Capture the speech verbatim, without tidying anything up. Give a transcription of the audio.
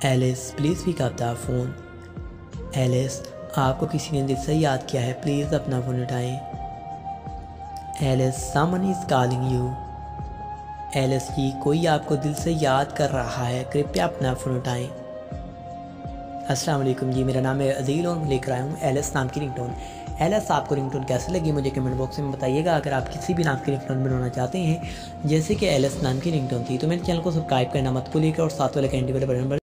Alice please pick up the phone. Alice आपको किसी ने दिल से याद किया है, प्लीज़ अपना फ़ोन उठाएं। Alice someone is calling you. Alice ji कोई आपको दिल से याद कर रहा है, कृपया अपना फ़ोन उठाएं। अस्सलाम वालेकुम जी, मेरा नाम है अज़ील और मैं लेकर आया हूँ एलिस नाम की रिंगटोन। एलिस आपको रिंगटोन कैसे लगी मुझे कमेंट बॉक्स में बताइएगा। अगर आप किसी भी नाम की रिंगटोन बनाना चाहते हैं जैसे कि एलिस नाम की रिंगटोन थी तो मेरे चैनल को सब्सक्राइब करना मत भूलिएगा और साथ वाले घंटे वाले बटन पर